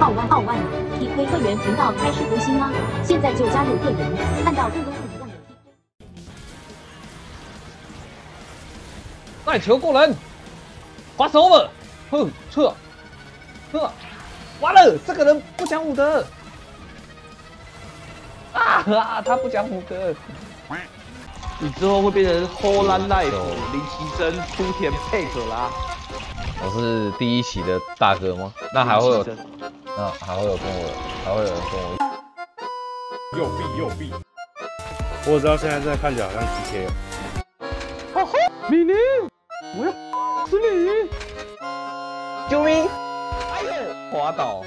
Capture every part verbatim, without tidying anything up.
奥湾奥湾 T K 会员频道开始更新吗？现在就加入会员，看到更多不一样的 T K。 带球过人，滑手了，哼，撤，撤，完了，这个人不讲武德。 啊啊！他不讲武德， 你之后会变成 Holland Life 林奇珍、出田佩可拉。 我是第一期的大哥吗？那还会有，那还会有跟我，还会有人跟我右臂右臂。我知道现在在看起来好像 T K 哦。哦吼！米妮，我要死你！ 救命！哎呦，滑倒。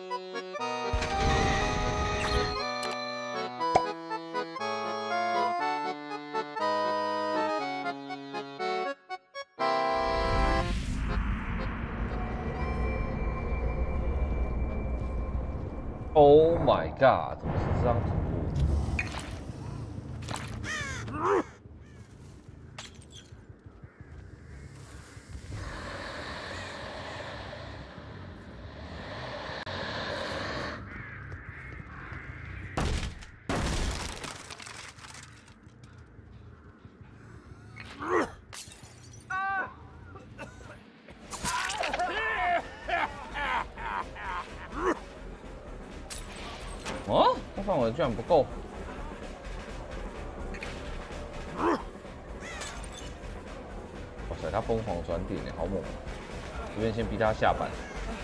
Oh my god！ 怎么是这张图？哦，这范围居然不够！哇塞，他疯狂转点耶，好猛！这边先逼他下板，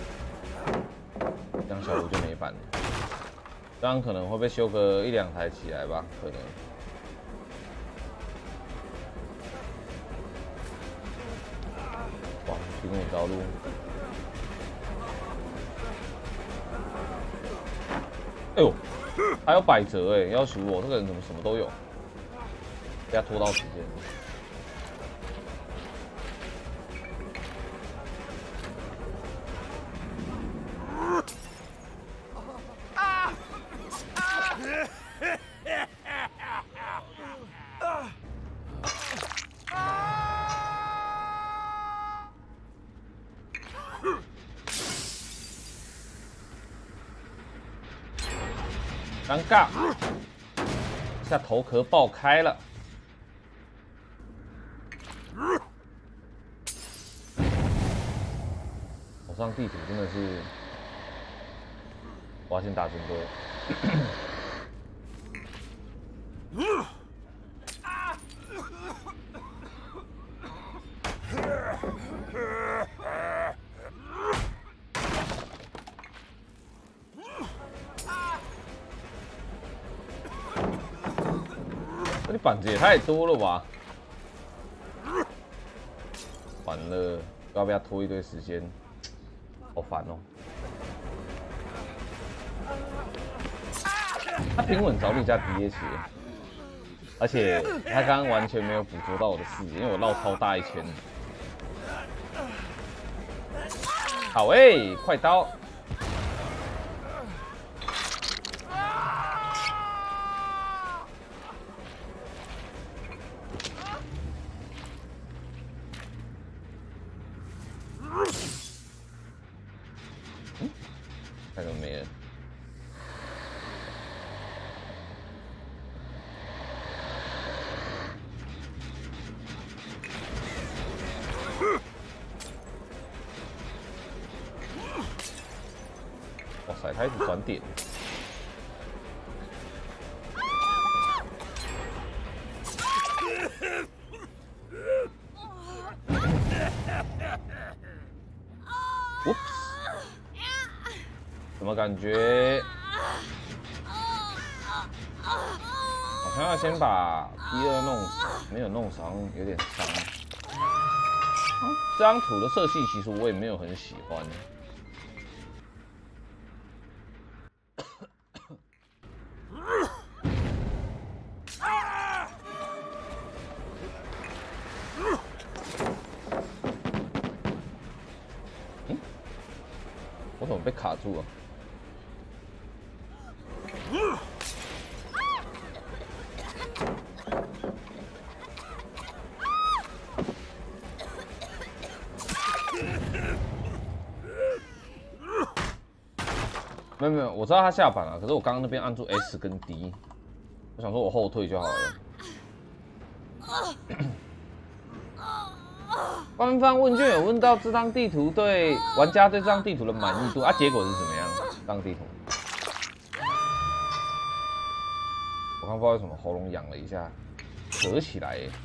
这样小卢就没板了。这样可能会被修个一两台起来吧，可能。哇，平稳道路。 哎呦，还有百折哎，要求我这个人怎么什么都有，被他拖到时间。尴尬，一下头壳爆开了。我上地图真的是，我要先打针哥。这板子也太多了吧！完了，要不要拖一堆时间？好烦哦！他平稳着力加 D H， 而且他刚刚完全没有捕捉到我的视野，因为我绕超大一圈。好诶、欸，快刀！ 看到没人？哇塞，他一直转点。Oops。 怎么感觉好像要先把 P 二弄死，没有弄伤，有点伤。这张图的色系其实我也没有很喜欢。嗯，我怎么被卡住了？ 没有没有，我知道他下板了，可是我刚刚那边按住 S 跟 D， 我想说我后退就好了。官方问卷有问到这张地图对玩家对这张地图的满意度啊，结果是怎么样？这张地图，我刚不知道为什么喉咙痒了一下，咳起来耶。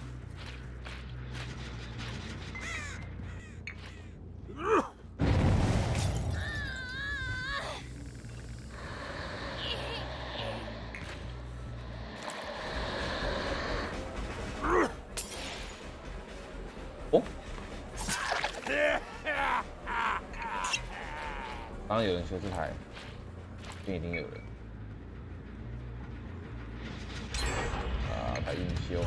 哦，刚刚有人修这台，这一定有人。啊，他硬修。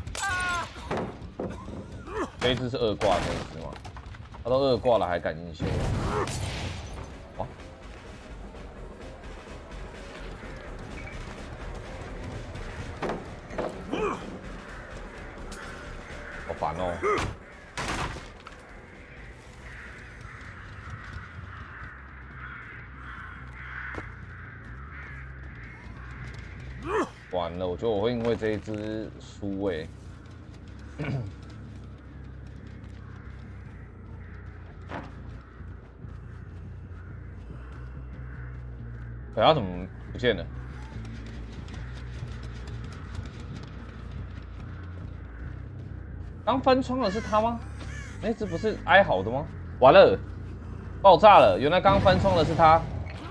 这一只是二挂那一只吗？他都二挂了还敢硬修？哇！好烦哦！完了，我觉得我会因为这一只输欸。哎，他怎么不见了？刚翻窗的是他吗？那只不是哀嚎的吗？完了，爆炸了！原来刚翻窗的是他。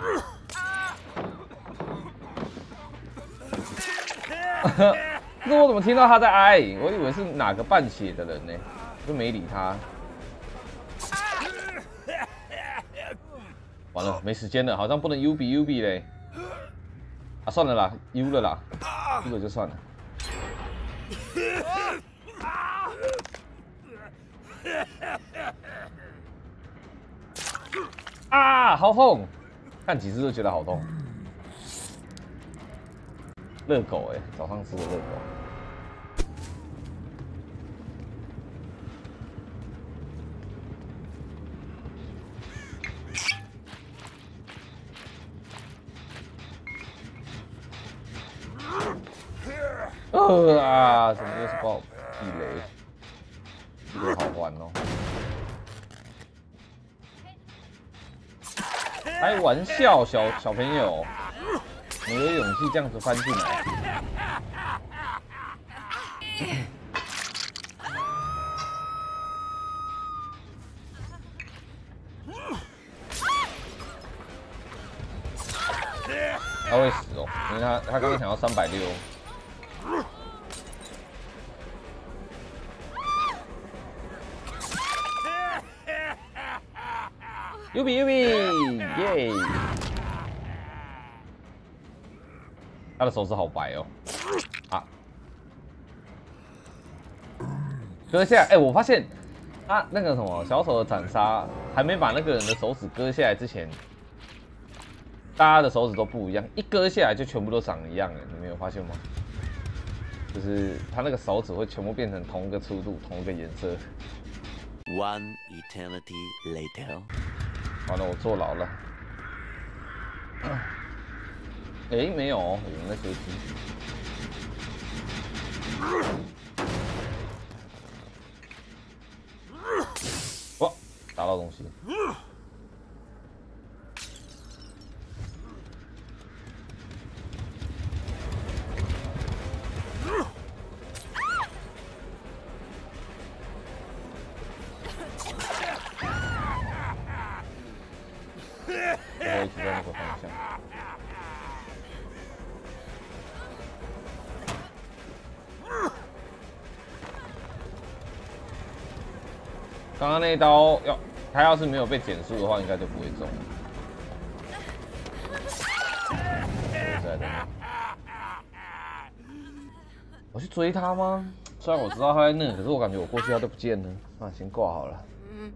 可是我怎么听到他在哀？我以为是哪个半血的人呢，就没理他。完了，没时间了，好像不能 U 比 U 比嘞。啊，算了啦 ，U 了啦 ，U 了就算了。啊，好痛！看几次都觉得好痛。热狗哎、欸，早上吃的热狗。呃啊！怎么又是爆地雷？地雷好玩哦！开玩笑，小小朋友，你有勇气这样子翻进来？他会死哦，因为他他刚刚想要三百六。U B U B 耶！他的手指好白哦，啊！割下来，哎、欸，我发现他那个什么小手的斩杀还没把那个人的手指割下来之前，大家的手指都不一样，一割下来就全部都长一样了，你没有发现吗？就是他那个手指会全部变成同一个粗度、同一个颜色。 One eternity later. 完了，我坐牢了。哎、欸，没有，有人在休息。哇，打到东西。我一直在那个方向。刚刚那一刀要，他要是没有被减速的话，应该就不会中。在的。我去追他吗？虽然我知道他在那，可是我感觉我过去他都不见了。啊，先挂好了。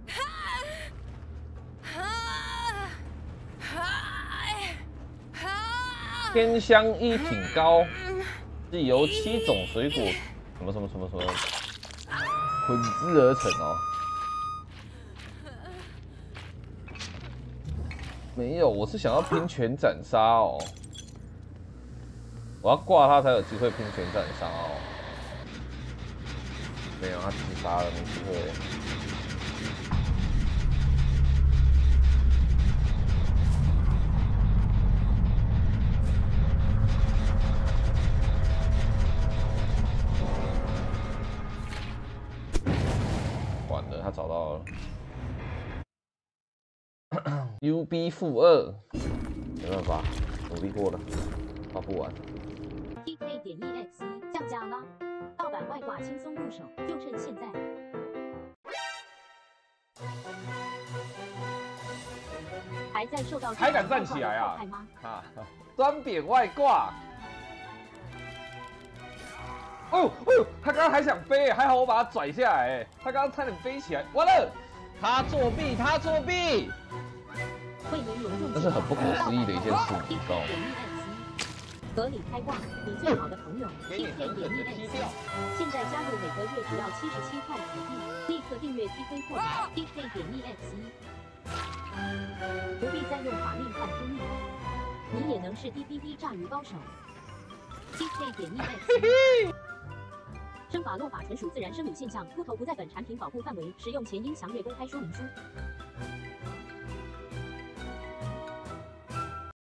天香一品糕是由七种水果什么什么什么什么混制而成哦。 没有，我是想要拼全斩杀哦。我要挂他才有机会拼全斩杀哦。没有，他自杀了，没机会。完了，他找到了。U B 负二，没办法，努力过了，发不完。 T K 点 E X 降价啦！盗版外挂轻松入手，就趁现在。还在受到还敢站起来啊？ 吗？ 啊，专扁外挂。哦呦哦呦，他刚刚还想飞，还好我把他拽下来，他刚刚差点飞起来，完了， 他作弊，他作弊！ 这是很不可思议的一件事，你知道吗？ 合理开挂，你最好的朋友 T K 点 E X， 现在加入每个月只要七十七块台币，立刻订阅 T K 获得 T K 点 E X， 不必再用法令换生命，你也能是 D B B 炸鱼高手。T K 点 E X， 生法落法纯属自然生理现象，秃头不在本产品保护范围，使用前应详阅公开说明书。